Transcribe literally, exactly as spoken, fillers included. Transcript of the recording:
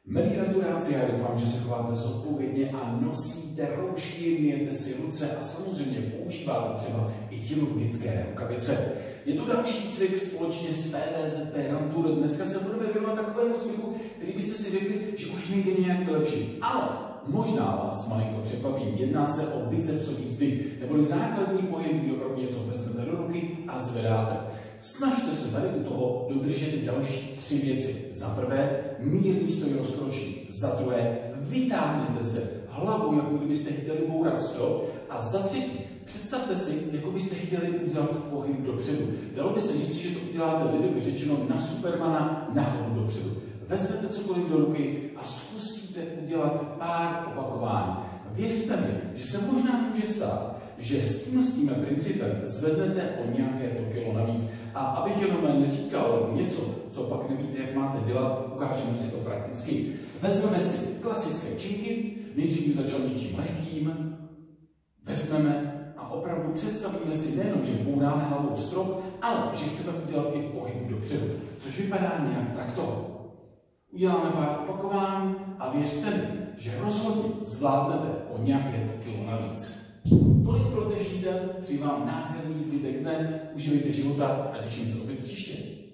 Milí raturáci, já doufám, že se chováte zodpovědně a nosíte roušky, myjete si ruce a samozřejmě používáte třeba i chirurgické rukavice. Je to další cvik společně s P V Z P Rantur. Dneska se budeme věnovat takovému cviku, který byste si řekli, že už nejde nějak vylepšit. Ale možná vás malinko překvapím. Jedná se o bicepsový zdvih, neboli základní pohyb, kdy opravdu něco vezmete do ruky a zvedáte. Snažte se tady u toho dodržet další tři věci. Za prvé, mírný stoj rozkročí. Za druhé, vytáhněte se hlavu, jako kdybyste chtěli bourat strop. A za třetí, představte si, jako byste chtěli udělat pohyb dopředu. Dalo by se říct, že to uděláte lidově řečeno na Supermana nahoru dopředu. Vezmete cokoliv do ruky a zkusíte udělat pár opakování. Věřte mi, že se možná může stát, že s tím s tím principem zvednete o nějaké to kilo navíc. A abych jenom neříkal něco, co pak nevíte, jak máte dělat, ukážeme si to prakticky. Vezmeme si klasické činky, nejdřív bych začal něčím lehkým, vezmeme a opravdu představíme si nejenom, že bouráme hlavou strop, ale že chceme udělat i pohyb dopředu, což vypadá nějak takto. Uděláme pár opakování a věřte mi, že rozhodně zvládnete o nějaké to kilo navíc. Tolik pro dnešní den, přeji vám nádherný zbytek dne, uživejte života a těším se opět příště.